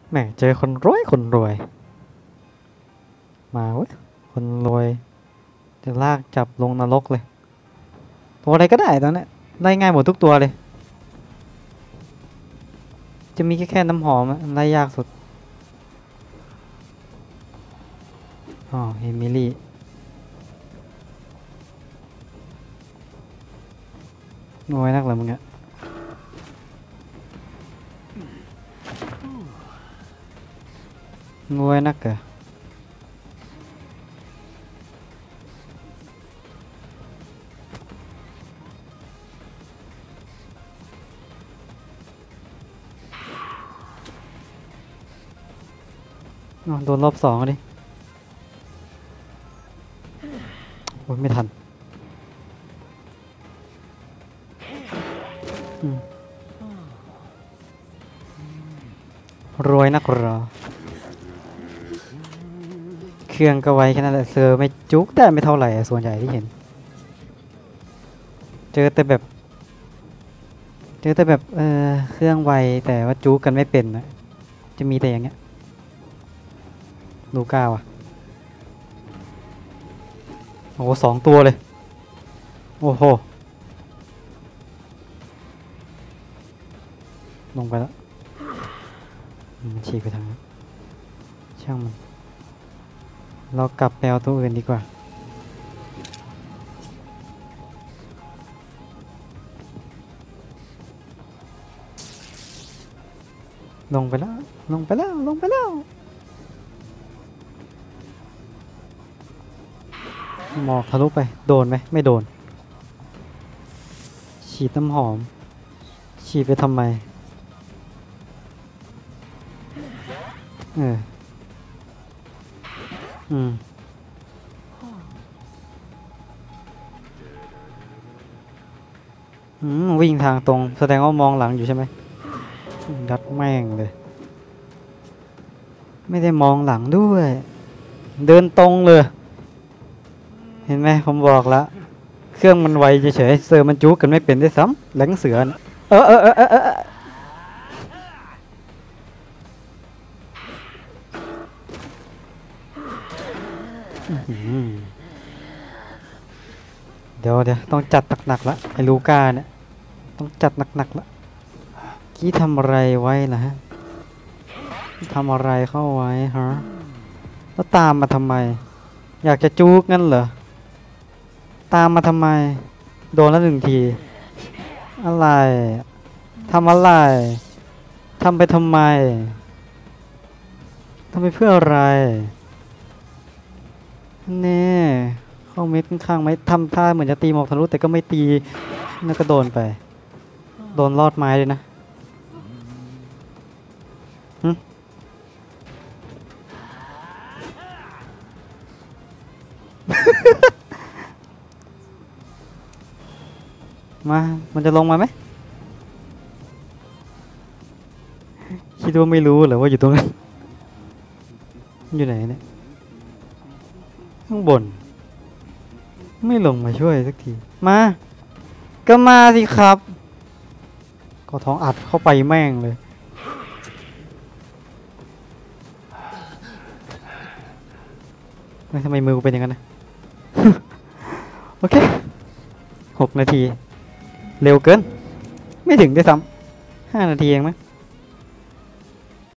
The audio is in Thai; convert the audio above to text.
แหมเจอคนรวยคนรวยมาเว้ยคนรวยจะลากจับลงนรกเลยตัวอะไรก็ได้ตอนนี้ไล่ง่ายหมดทุกตัวเลยจะมีแค่น้ำหอมไล่ยากสุดอ๋อเอมิลี่รวยนักเหรอมึงอะรวยนักเหรอโดนรอบสองดิโอ้ยไม่ทันรวยนักเหรอเครื่องก็ไวแค่นั้นแหละเซอร์ไม่จุกได้ไม่เท่าไหร่ส่วนใหญ่ที่เห็นเจอแต่แบบเครื่องไวแต่ว่าจุกกันไม่เป็นนะจะมีแต่อย่างเงี้ยลูก้าว่ะโอ้โห2 ตัวเลยโอ้โหลงไปแล้วมันฉีกไปทางนั้นช่างมันเรากลับไปเอาตัวอื่นดีกว่าลงไปแล้วลงไปแล้วลงไปแล้วหมอกทะลุไปโดนไหมไม่โดนฉีดน้ำหอมฉีดไปทำไมอืมวิ่งทางตรงแสดงว่ามองหลังอยู่ใช่ไหมยัดแม่งเลยไม่ได้มองหลังด้วยเดินตรงเลยเห็นไหมผมบอกแล้วเครื่องมันไวเฉยๆเซอร์มันจู๊กันไม่เป็นได้ซ้ำแหลงเสือเดี๋ยวต้องจัดหนักๆละไอ้ลูก้าเนี่ยต้องจัดหนักๆละกี้ทำอะไรไว้ล่ะฮะทำอะไรเข้าไว้ฮะแล้วตามมาทำไมอยากจะจู๊กงั้นเหรอตามมาทำไมโดนแล้ว1 ทีอะไรทำอะไรทำไปทำไมทำไปเพื่ออะไรนี่เข้าเม็ดข้างๆไหมทำท่าเหมือนจะตีหมอกทะลุแต่ก็ไม่ตีแล้วก็โดนไปโดนลอดไม้เลยนะมามันจะลงมาไหมคิดว่าไม่รู้เหรอว่าอยู่ตรงนั้นอยู่ไหนเนี่ยข้างบนไม่ลงมาช่วยสักทีมาก็มาสิครับก็ท้องอัดเข้าไปแม่งเลยทำไมมือกูเป็นอย่างนั้นนะ โอเค6 นาทีเร็วเกินไม่ถึงได้ซ้ำ5 นาทีเองมั้ง